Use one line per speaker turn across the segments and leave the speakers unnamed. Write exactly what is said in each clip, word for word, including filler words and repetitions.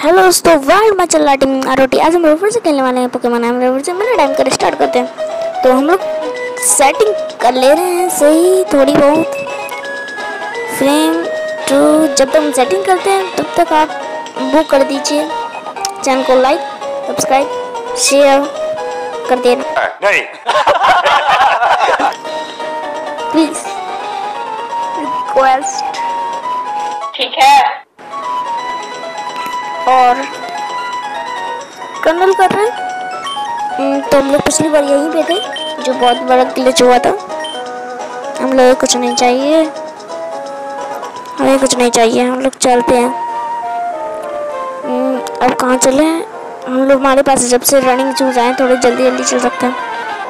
Hello दोस्तों, world में चल रहा टीम आरओटी। आज हम रोवर से खेलने वाले हैं पोकेमॉन हम रोवर से। मैंने टाइम कर स्टार्ट करते हैं। तो हम लोग सेटिंग कर ले रहे हैं सही थोड़ी बहुत फ्रेम टू। जब तक हम सेटिंग करते हैं तब तक आप वो कर दीजिए, चैनल को लाइक सब्सक्राइब शेयर कर देना नहीं प्लीज, रिक्वेस्ट।
ठीक है।
और कर्नल कर रहे हैं तो हम लोग पिछली बार यहीं पे थे, जो बहुत बड़ा ग्लिच हुआ था। हम लोग कुछ नहीं चाहिए, हमें कुछ नहीं चाहिए, हम लोग चलते हैं। अब कहाँ चले? हम लोग हमारे पास जब से रनिंग शूज आए थोड़े जल्दी जल्दी चल सकते हैं।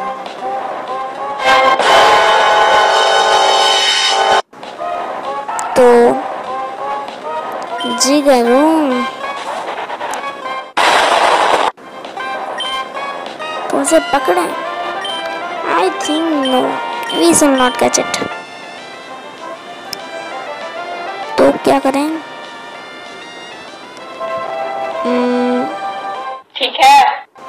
तो जी करूँ तो उसे पकड़े। I think no, we shall not catch it. तो क्या करें?
ठीक है।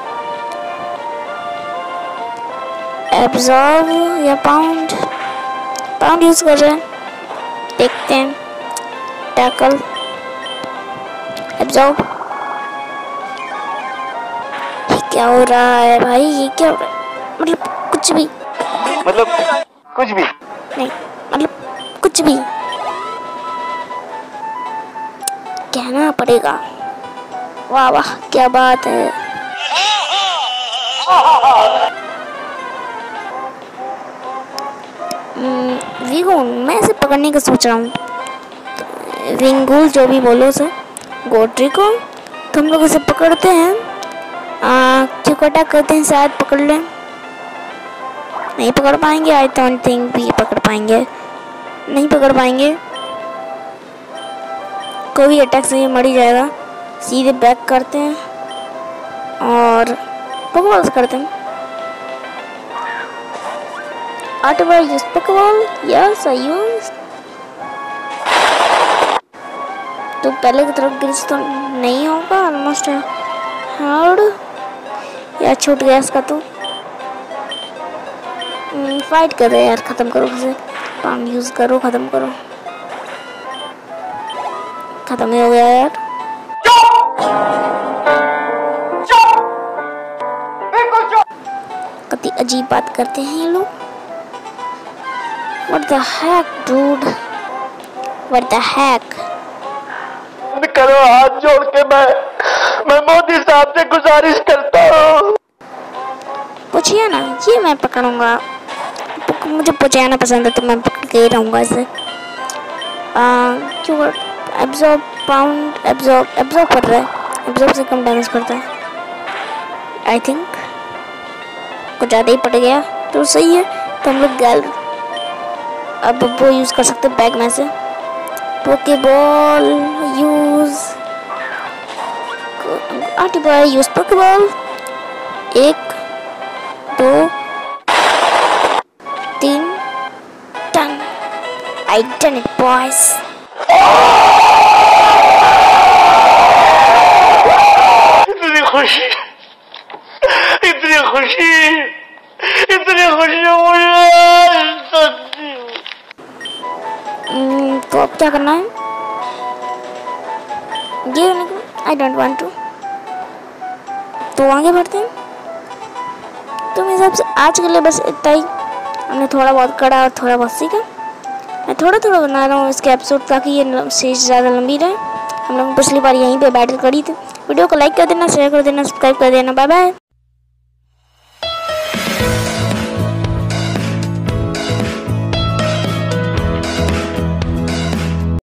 एब्जॉर्ब या पाउंड? पाउंड यूज कर रहे हैं, देखते हैं। Tackle, absorb. क्या हो रहा है भाई? ये क्या हो रहा है? मतलब कुछ भी,
मतलब कुछ भी
नहीं, मतलब कुछ भी कहना पड़ेगा। वाह वाह, क्या बात है। विंगूल, मैं इसे पकड़ने का सोच रहा हूँ। विंगूल जो भी बोलो सर, गोट्री को तो हम लोग इसे पकड़ते हैं। क्यों अटैक करते हैं, शायद पकड़ लें। नहीं पकड़ पाएंगे। आई डोंट थिंक भी पकड़ पाएंगे, नहीं पकड़ पाएंगे। कोई भी अटैक से ये मर ही जाएगा। सीधे बैक करते हैं और पोकेबॉल्स करते हैं। आठ बार use Pokeball, yes I use. तो पहले की तरफ ग्लिच तो नहीं होगा, ऑलमोस्ट हार्ड या छूट गया इसका। तो फाइट कर रहे हैं यार, खत्म करो इसे। पाम यूज करो, खत्म करो। खत्म ही हो गया यार। कितनी अजीब बात करते हैं ये लोग। What the heck, dude? What the heck?
करो हाथ जोड़ के, मैं मैं मोदी साहब से गुजारिश करता हूँ।
पूछिए ना, ये मैं पकड़ूंगा। मुझे पहुँचाना पसंद है तो मैं पकड़ के ही रहूँगा इसे। क्यों? एब्जॉर्ब पाउंड, एब्जॉर्ब एब्जॉर्ब कर रहा है। एब्जॉर्ब से कम डैमेज करता है आई थिंक। कुछ ज़्यादा ही पड़ गया तो सही है। तो हम लोग गैल अब वो यूज़ कर सकते हैं बैग में से। पोकेबॉल यूज़, आठ बार यूज़ पोकेबॉल। एक दो तीन, done. I done it boys.
इतनी खुशी, इतनी खुशी, इतनी खुशी मुझे।
तो अब क्या करना है? ये आई डोंट वांट टू। तो आगे बढ़ते हैं। तो मेरे हिसाब से आज के लिए बस इतना ही। हमने थोड़ा बहुत करा और थोड़ा बहुत सीखा। मैं थोड़ा थोड़ा बना रहा हूँ इसके एपिसोड ताकि ये सीरीज ज़्यादा लंबी रहे। हम लोग पिछली बार यहीं पे बैटल करी थी। वीडियो को लाइक कर देना, शेयर कर देना, सब्सक्राइब कर देना। Bye bye.